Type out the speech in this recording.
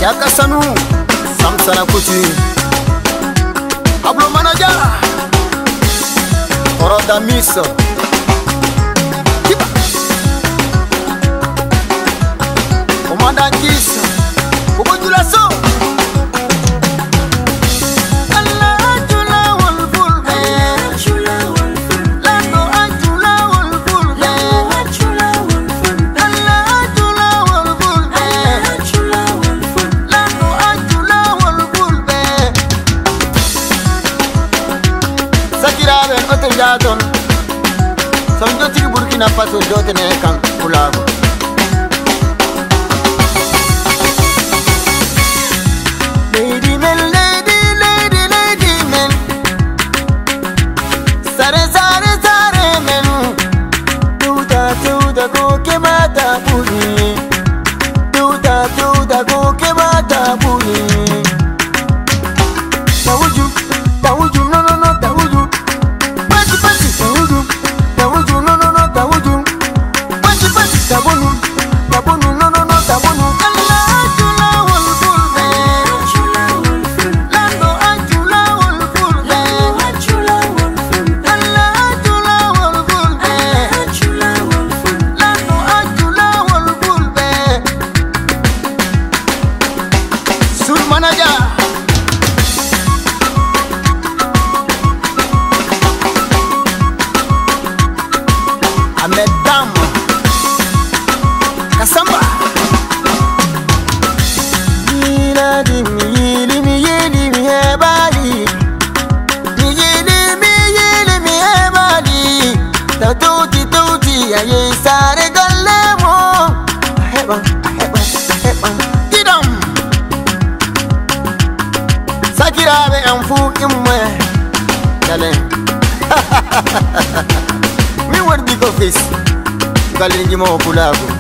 Yakasanu Samsana Kuti Pablo Manaja Oroda Miso Komanda Kisa Ubudula So Jadon Sonjo tigi Burkina Faso jotene kan kulago Lady men, lady men Sare men Tuda go ke mata puni Tuda go ke mata puni Tawuju no tawuju Tabunu no tabunu Allah jula wal fulbe Lando ajula wal fulbe Allah jula wal fulbe Lando ajula wal fulbe Sur manager Ahmed Dam Kasamba Mina di mi hebali mi hebali Tauti aye sare galemo Heban Kidam Sakira be anfu imme Dale Mi wardi ko fis Galingi mo pulago